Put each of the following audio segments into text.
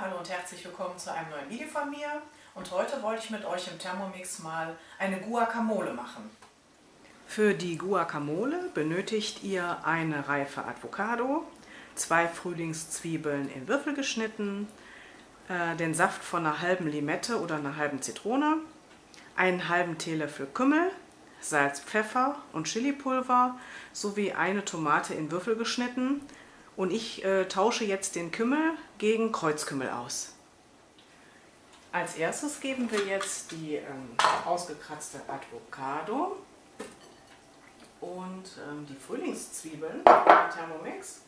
Hallo und herzlich willkommen zu einem neuen Video von mir. Und heute wollte ich mit euch im Thermomix mal eine Guacamole machen. Für die Guacamole benötigt ihr eine Reife Avocado, 2 Frühlingszwiebeln in Würfel geschnitten, den Saft von einer halben Limette oder einer halben Zitrone, einen halben Teelöffel Kümmel, Salz, Pfeffer und Chilipulver sowie eine Tomate in Würfel geschnitten. Und ich tausche jetzt den Kümmel gegen Kreuzkümmel aus. Als erstes geben wir jetzt die ausgekratzte Avocado und die Frühlingszwiebeln im Thermomix.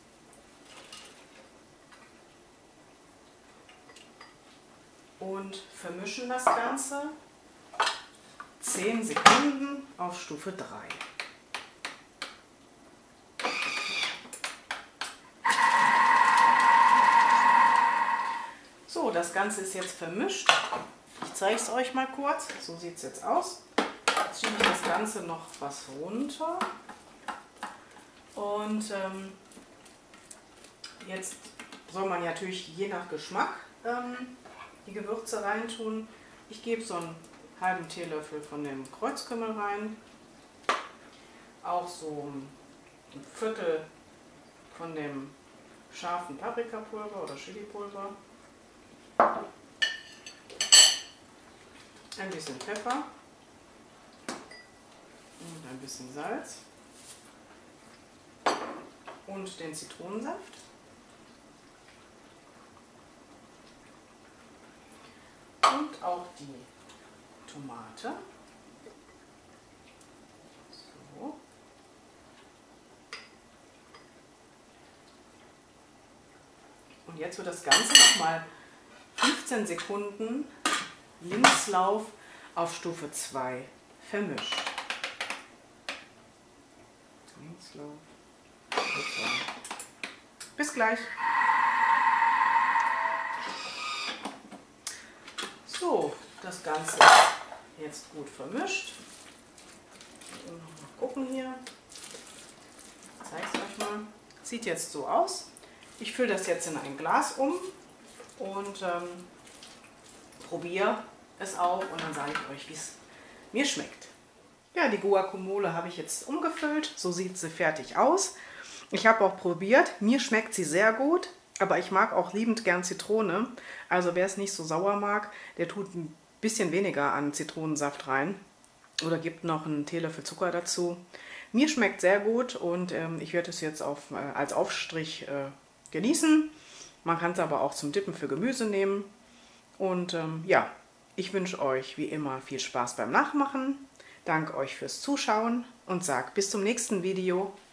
Und vermischen das Ganze 10 Sekunden auf Stufe 3. So, das Ganze ist jetzt vermischt. Ich zeige es euch mal kurz. So sieht es jetzt aus. Jetzt schiebe ich das Ganze noch was runter. Und jetzt soll man natürlich je nach Geschmack die Gewürze reintun. Ich gebe so einen halben Teelöffel von dem Kreuzkümmel rein. Auch so ein Viertel von dem scharfen Paprikapulver oder Chilipulver. Ein bisschen Pfeffer und ein bisschen Salz und den Zitronensaft. Und auch die Tomate. So. Und jetzt wird das Ganze nochmal 15 Sekunden Linkslauf auf Stufe 2 vermischt. Linkslauf. Bis gleich. So, das Ganze ist jetzt gut vermischt. Mal gucken hier. Ich zeige es euch mal. Sieht jetzt so aus. Ich fülle das jetzt in ein Glas um und probiere es auch und dann sage ich euch, wie es mir schmeckt. Ja, die Guacamole habe ich jetzt umgefüllt. So sieht sie fertig aus. Ich habe auch probiert. Mir schmeckt sie sehr gut, aber ich mag auch liebend gern Zitrone. Also wer es nicht so sauer mag, der tut ein bisschen weniger an Zitronensaft rein oder gibt noch einen Teelöffel Zucker dazu. Mir schmeckt sehr gut und ich werde es jetzt als Aufstrich genießen. Man kann es aber auch zum Dippen für Gemüse nehmen. Und ja, ich wünsche euch wie immer viel Spaß beim Nachmachen. Danke euch fürs Zuschauen und sage bis zum nächsten Video.